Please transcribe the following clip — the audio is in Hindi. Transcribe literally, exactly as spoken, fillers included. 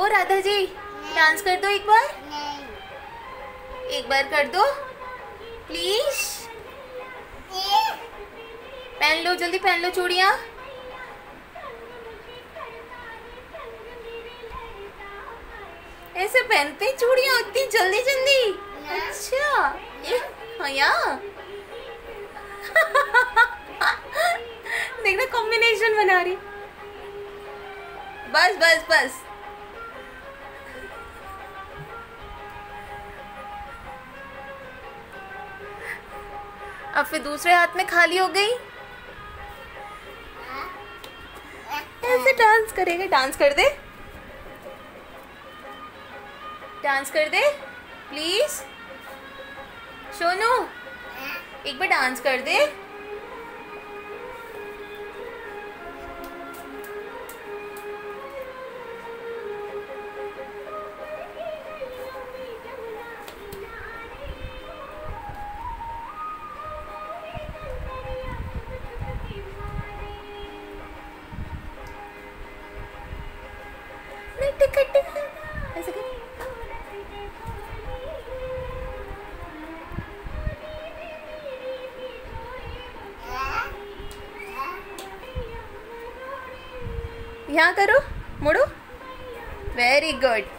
ओ राधा जी, डांस कर दो एक बार, एक बार कर दो प्लीज। पहन लो, जल्दी पहन लो चूड़ियाँ। ऐसे पहनते चूड़ियाँ उतनी जल्दी जल्दी? अच्छा, ये हाँ देखना कॉम्बिनेशन बना रही। बस बस बस। अब फिर दूसरे हाथ में खाली हो गई। ऐसे डांस करेगा, डांस कर दे, डांस कर दे प्लीज। सोनू एक बार डांस कर दे। ऐसे कर। यहाँ करो, मुड़ो, वेरी गुड।